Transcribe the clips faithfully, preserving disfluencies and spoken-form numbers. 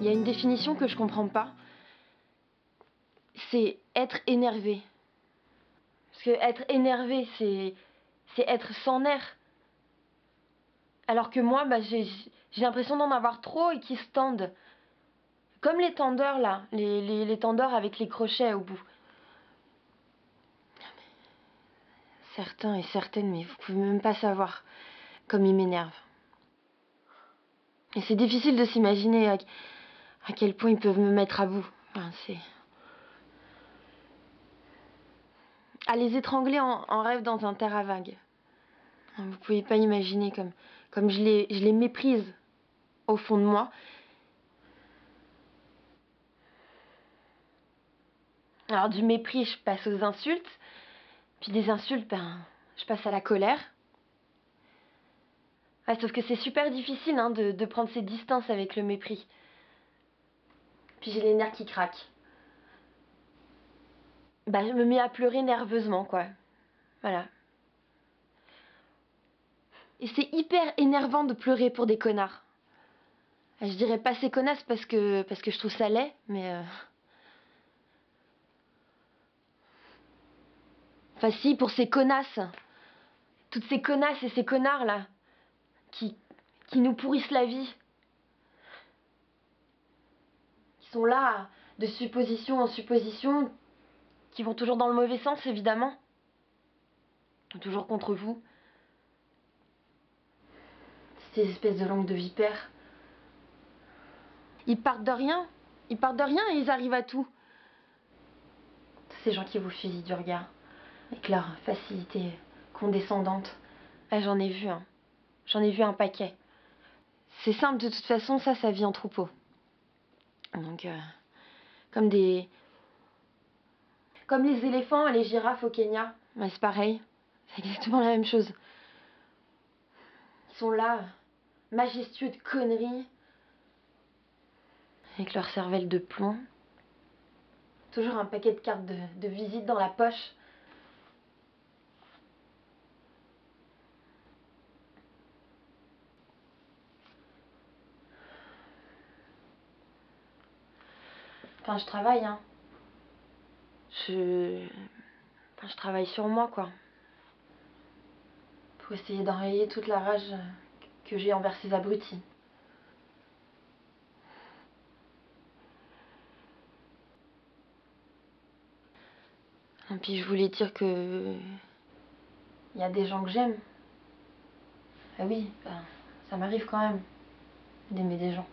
y a une définition que je comprends pas. C'est être énervé. Parce que être énervé, c'est c'est être sans nerfs. Alors que moi, bah, j'ai j'ai l'impression d'en avoir trop et qui se tendent. Comme les tendeurs là, les, les, les tendeurs avec les crochets au bout. Certains et certaines, mais vous pouvez même pas savoir comme ils m'énervent. Et c'est difficile de s'imaginer à, à quel point ils peuvent me mettre à bout. Enfin, c'est... À les étrangler en, en rêve dans un terrain vague. Vous pouvez pas imaginer comme, comme je, les, je les méprise au fond de moi. Alors du mépris, je passe aux insultes. Puis des insultes, ben, je passe à la colère. Ouais, sauf que c'est super difficile hein, de, de prendre ses distances avec le mépris. Puis j'ai les nerfs qui craquent. Bah, je me mets à pleurer nerveusement, quoi. Voilà. Et c'est hyper énervant de pleurer pour des connards. Je dirais pas ces connasses parce que, parce que je trouve ça laid, mais... Euh... Enfin si, pour ces connasses. Toutes ces connasses et ces connards, là. Qui, qui nous pourrissent la vie. Qui sont là, de supposition en supposition, qui vont toujours dans le mauvais sens, évidemment. Toujours contre vous. Ces espèces de langues de vipères. Ils partent de rien. Ils partent de rien et ils arrivent à tout. Ces gens qui vous fusillent du regard. Avec leur facilité condescendante. Ah, j'en ai vu, hein. J'en ai vu un paquet. C'est simple, de toute façon, ça, ça vit en troupeau. Donc, euh, comme des... Comme les éléphants et les girafes au Kenya. Ouais, c'est pareil. C'est exactement la même chose. Ils sont là, majestueux de conneries. Avec leur cervelle de plomb. Toujours un paquet de cartes de, de visite dans la poche. Enfin, je travaille, hein. Je... Enfin, je travaille sur moi, quoi. Pour essayer d'enrayer toute la rage que j'ai envers ces abrutis. Et puis je voulais dire que... Il y a des gens que j'aime. Ah oui, ben, ça m'arrive quand même d'aimer des gens.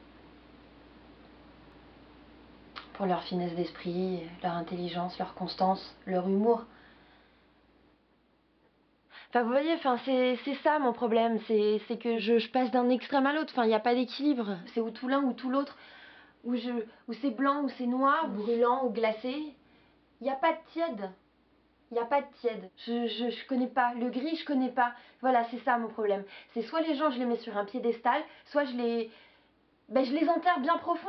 Pour leur finesse d'esprit, leur intelligence, leur constance, leur humour. Enfin, vous voyez, enfin, c'est ça mon problème, c'est que je, je passe d'un extrême à l'autre, enfin, il n'y a pas d'équilibre. C'est ou tout l'un ou tout l'autre, ou, ou c'est blanc ou c'est noir, brûlant ou glacé. Il n'y a pas de tiède. Il n'y a pas de tiède. Je, je, je connais pas. Le gris, je connais pas. Voilà, c'est ça mon problème. C'est soit les gens, je les mets sur un piédestal, soit je les... Ben, je les enterre bien profond.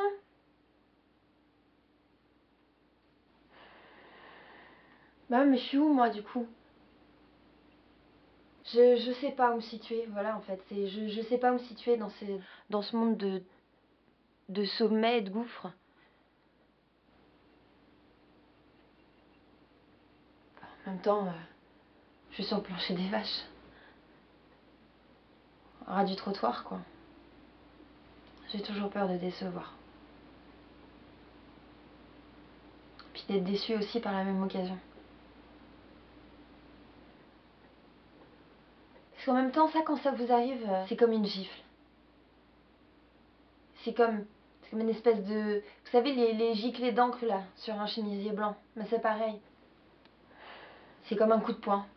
Bah mais je suis où moi du coup? Je, je sais pas où me situer, voilà en fait. C'est je, je sais pas où me situer dans, ces, dans ce monde de, de sommets et de gouffres. En même temps, euh, je suis sur le plancher des vaches. Ras du trottoir quoi. J'ai toujours peur de décevoir. Puis d'être déçue aussi par la même occasion. Parce qu'en même temps, ça, quand ça vous arrive, euh, c'est comme une gifle. C'est comme, c'est comme une espèce de... Vous savez, les, les giclées d'encre, là, sur un chemisier blanc. Mais c'est pareil. C'est comme un coup de poing.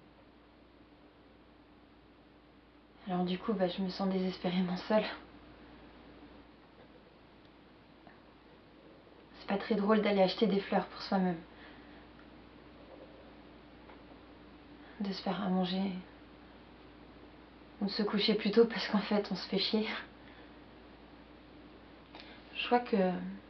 Alors du coup, bah, je me sens désespérément seule. C'est pas très drôle d'aller acheter des fleurs pour soi-même. De se faire à manger. Ou de se coucher plus tôt parce qu'en fait, on se fait chier. Je crois que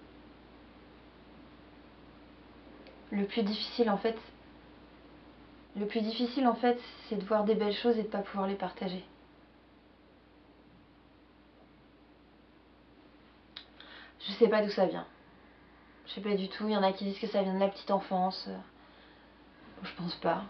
le plus difficile en fait, le plus difficile en fait, c'est de voir des belles choses et de pas pouvoir les partager. Je Je sais pas d'où ça vient. Je sais pas du tout. Il y en a qui disent que ça vient de la petite enfance. Je pense pas.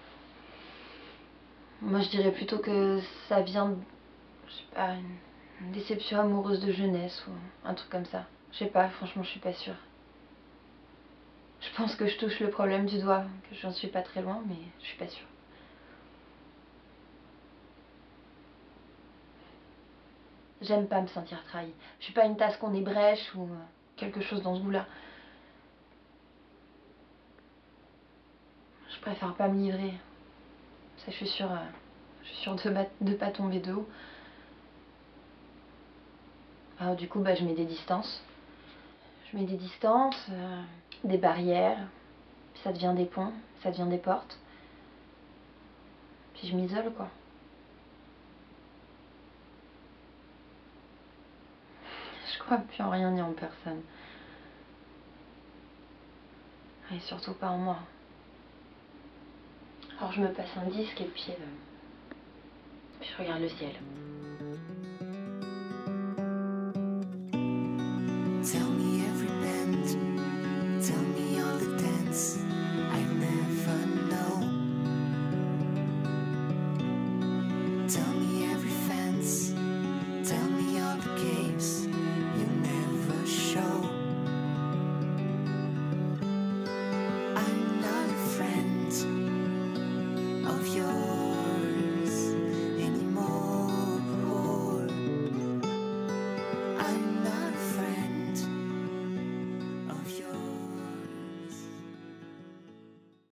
Moi, je dirais plutôt que ça vient de, je sais pas, une, une déception amoureuse de jeunesse ou un truc comme ça. Je sais pas, franchement, je suis pas sûre. Je pense que je touche le problème du doigt, que j'en suis pas très loin, mais je suis pas sûre. J'aime pas me sentir trahie. Je suis pas une tasse qu'on ébrèche ou quelque chose dans ce goût-là. Je préfère pas me livrer. Ça, je suis sûre, euh, je suis sûre de, ba- de pas tomber de haut. Alors du coup, bah, je mets des distances. Je mets des distances, euh, des barrières, puis ça devient des ponts, ça devient des portes. Puis je m'isole, quoi. Je crois plus en rien ni en personne. Et surtout pas en moi. Alors je me passe un disque et puis, euh, puis je regarde le ciel.